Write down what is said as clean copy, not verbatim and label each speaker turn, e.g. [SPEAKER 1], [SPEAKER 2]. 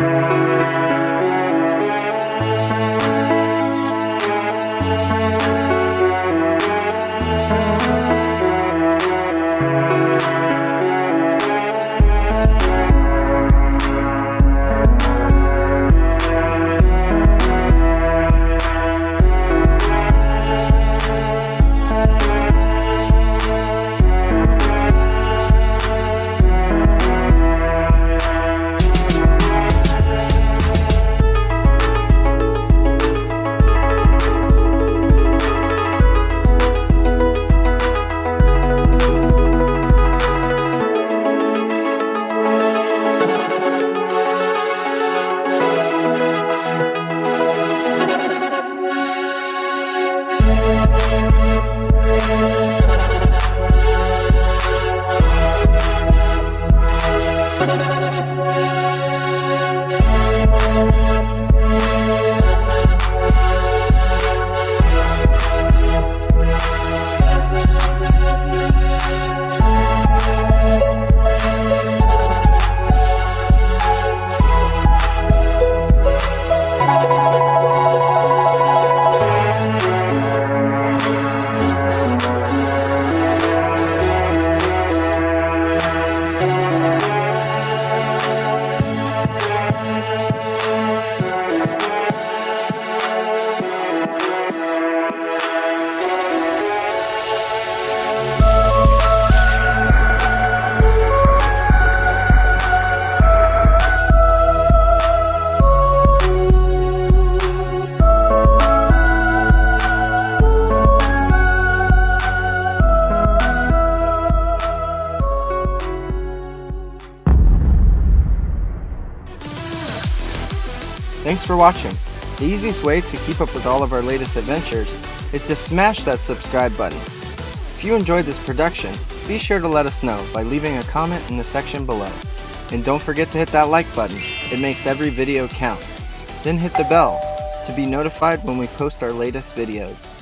[SPEAKER 1] Thanks for watching. The easiest way to keep up with all of our latest adventures is to smash that subscribe button. If you enjoyed this production, be sure to let us know by leaving a comment in the section below. And don't forget to hit that like button, it makes every video count. Then hit the bell to be notified when we post our latest videos.